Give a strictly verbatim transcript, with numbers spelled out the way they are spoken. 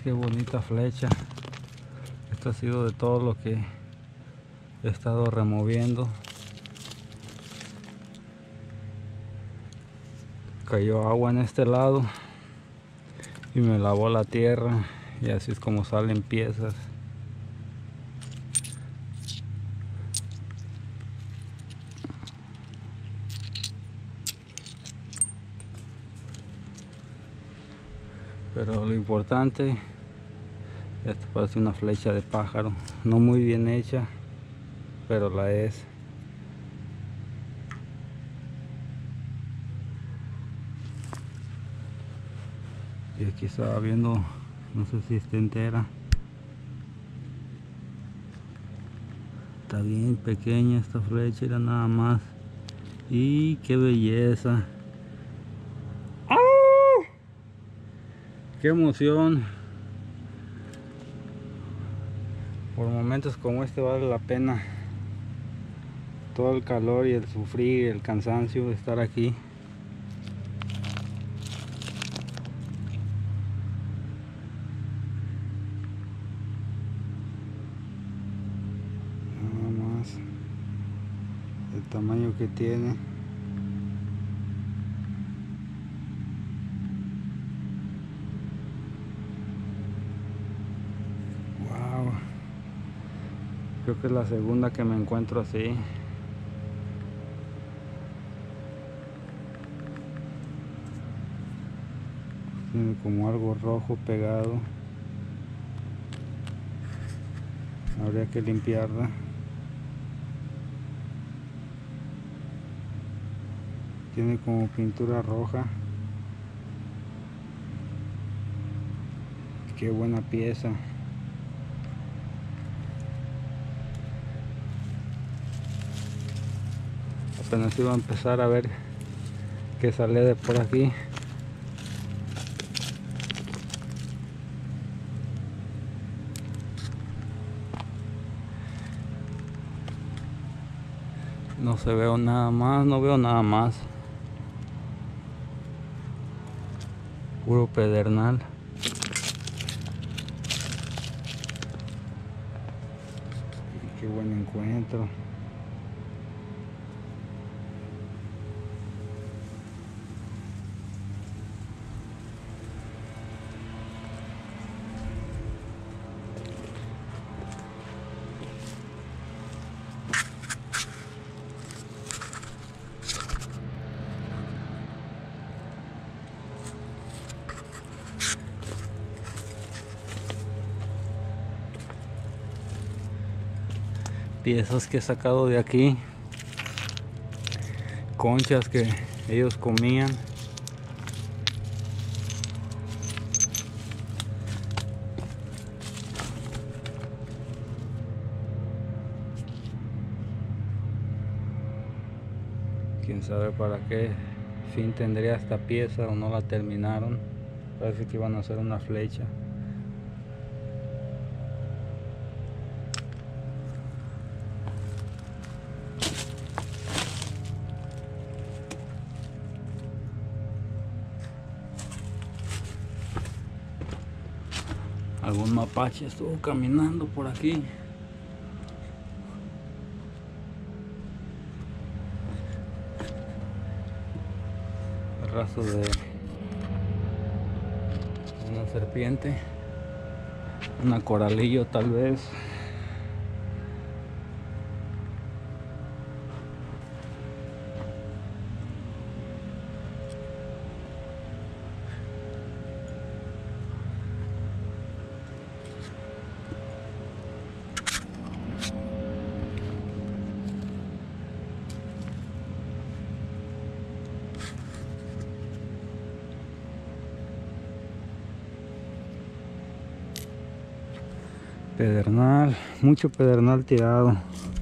qué bonita flecha. Esto ha sido de todo lo que he estado removiendo. Cayó agua en este lado y me lavó la tierra, y así es como salen piezas. Pero lo importante, esto parece una flecha de pájaro, no muy bien hecha, pero la es. Y aquí estaba viendo, no sé si está entera. Está bien pequeña esta flecha, era nada más. Y qué belleza. ¡Oh! ¡Qué emoción! Por momentos como este vale la pena todo el calor y el sufrir, el cansancio de estar aquí. Nada más el tamaño que tiene. Wow. Creo que es la segunda que me encuentro así. Tiene como algo rojo pegado. Habría que limpiarla. Tiene como pintura roja. Qué buena pieza. Apenas iba a empezar a ver que sale de por aquí. No se veo nada más, no veo nada más. Puro pedernal. Y qué buen encuentro. Piezas que he sacado de aquí, conchas que ellos comían. Quién sabe para qué fin tendría esta pieza, o no la terminaron. Parece que iban a hacer una flecha. Algún mapache estuvo caminando por aquí. El rastro de una serpiente, una coralillo tal vez. Pedernal, mucho pedernal tirado.